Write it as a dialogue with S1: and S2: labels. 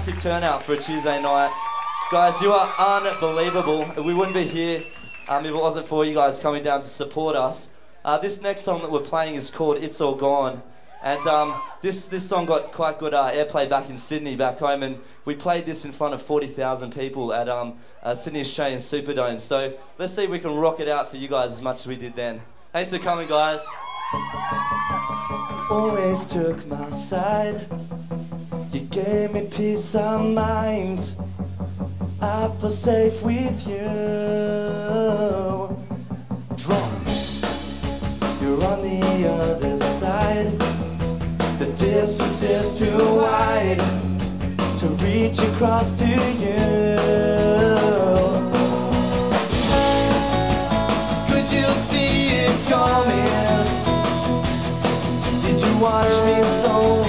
S1: massive turnout for a Tuesday night. Guys, you are unbelievable. We wouldn't be here if it wasn't for you guys coming down to support us. This next song that we're playing is called It's All Gone. And this song got quite good airplay back in Sydney, back home, and we played this in front of 40,000 people at Sydney Australian Superdome. So let's see if we can rock it out for you guys as much as we did then. Thanks for coming, guys. Always took my side. You gave me peace of mind. I feel safe with you. Drums, you're on the other side. The distance is too wide to reach across to you. Could you see it coming? Did you watch me so